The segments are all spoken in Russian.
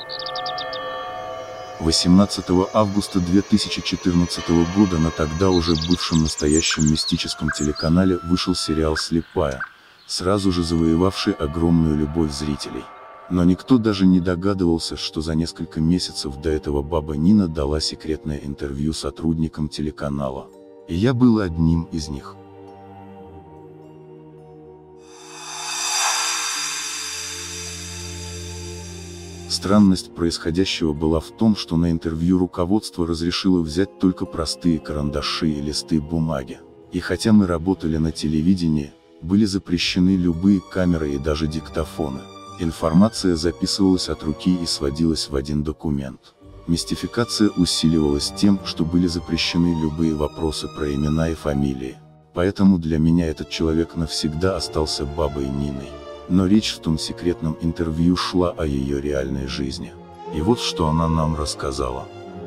18 августа 2014 года на тогда уже бывшем настоящем мистическом телеканале вышел сериал «Слепая», сразу же завоевавший огромную любовь зрителей. Но никто даже не догадывался, что за несколько месяцев до этого баба Нина дала секретное интервью сотрудникам телеканала. И я был одним из них. Странность происходящего была в том, что на интервью руководство разрешило взять только простые карандаши и листы бумаги. И хотя мы работали на телевидении, были запрещены любые камеры и даже диктофоны. Информация записывалась от руки и сводилась в один документ. Мистификация усиливалась тем, что были запрещены любые вопросы про имена и фамилии. Поэтому для меня этот человек навсегда остался бабой Ниной. Но речь в том секретном интервью шла о ее реальной жизни. И вот что она нам рассказала.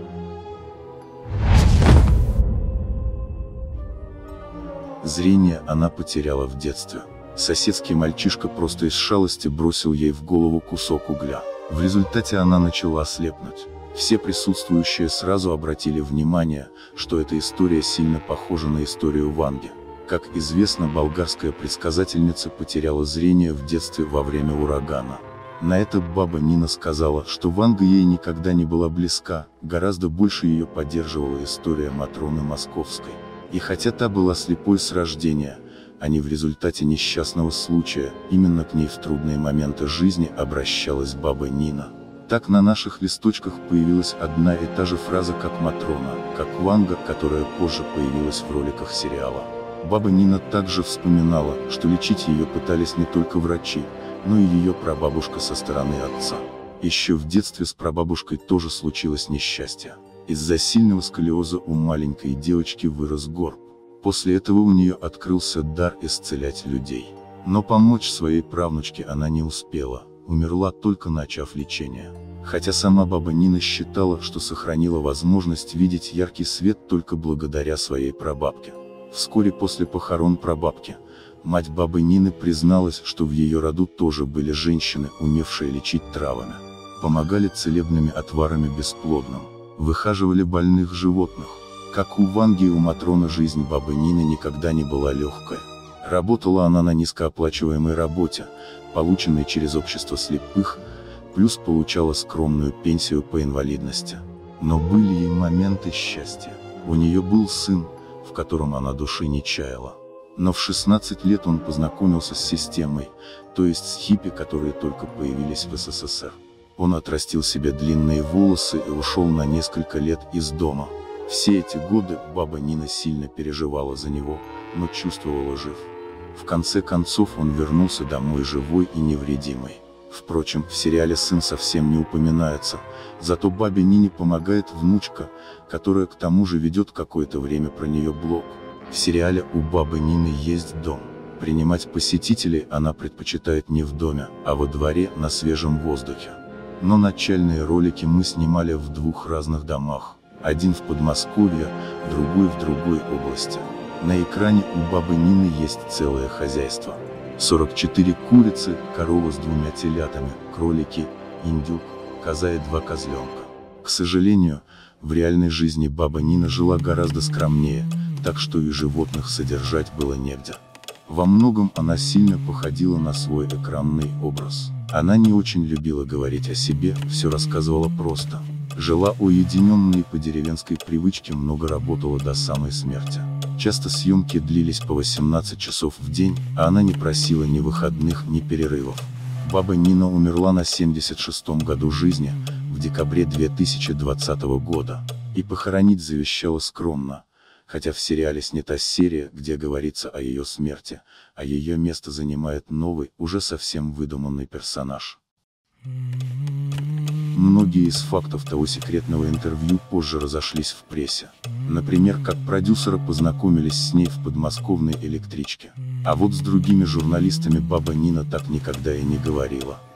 Зрение она потеряла в детстве. Соседский мальчишка просто из шалости бросил ей в голову кусок угля. В результате она начала слепнуть. Все присутствующие сразу обратили внимание, что эта история сильно похожа на историю Ванги. Как известно, болгарская предсказательница потеряла зрение в детстве во время урагана. На это баба Нина сказала, что Ванга ей никогда не была близка, гораздо больше ее поддерживала история Матроны Московской. И хотя та была слепой с рождения, а не в результате несчастного случая, именно к ней в трудные моменты жизни обращалась баба Нина. Так на наших листочках появилась одна и та же фраза как Матрона, как Ванга, которая позже появилась в роликах сериала. Баба Нина также вспоминала, что лечить ее пытались не только врачи, но и ее прабабушка со стороны отца. Еще в детстве с прабабушкой тоже случилось несчастье. Из-за сильного сколиоза у маленькой девочки вырос горб. После этого у нее открылся дар исцелять людей. Но помочь своей правнучке она не успела, умерла только начав лечение. Хотя сама баба Нина считала, что сохранила возможность видеть яркий свет только благодаря своей прабабке. Вскоре после похорон прабабки, мать бабы Нины призналась, что в ее роду тоже были женщины, умевшие лечить травами. Помогали целебными отварами бесплодным, выхаживали больных животных. Как у Ванги и у Матроны, жизнь бабы Нины никогда не была легкой. Работала она на низкооплачиваемой работе, полученной через общество слепых, плюс получала скромную пенсию по инвалидности. Но были и моменты счастья. У нее был сын, в котором она души не чаяла. Но в 16 лет он познакомился с системой, то есть с хиппи, которые только появились в СССР. Он отрастил себе длинные волосы и ушел на несколько лет из дома. Все эти годы баба Нина сильно переживала за него, но чувствовала жив. В конце концов он вернулся домой живой и невредимый. Впрочем, в сериале сын совсем не упоминается, зато бабе Нине помогает внучка, которая к тому же ведет какое-то время про нее блог. В сериале у бабы Нины есть дом. Принимать посетителей она предпочитает не в доме, а во дворе, на свежем воздухе. Но начальные ролики мы снимали в двух разных домах. Один в Подмосковье, другой в другой области. На экране у бабы Нины есть целое хозяйство. 44 курицы, корова с 2 телятами, кролики, индюк, коза и 2 козленка. К сожалению, в реальной жизни баба Нина жила гораздо скромнее, так что и животных содержать было негде. Во многом она сильно походила на свой экранный образ. Она не очень любила говорить о себе, все рассказывала просто. Жила уединенной по деревенской привычке, много работала до самой смерти. Часто съемки длились по 18 часов в день, а она не просила ни выходных, ни перерывов. Баба Нина умерла на 76-м году жизни, в декабре 2020 года, и похоронить завещала скромно, хотя в сериале снята серия, где говорится о ее смерти, а ее место занимает новый, уже совсем выдуманный персонаж. Многие из фактов того секретного интервью позже разошлись в прессе. Например, как продюсеры познакомились с ней в подмосковной электричке. А вот с другими журналистами баба Нина так никогда и не говорила.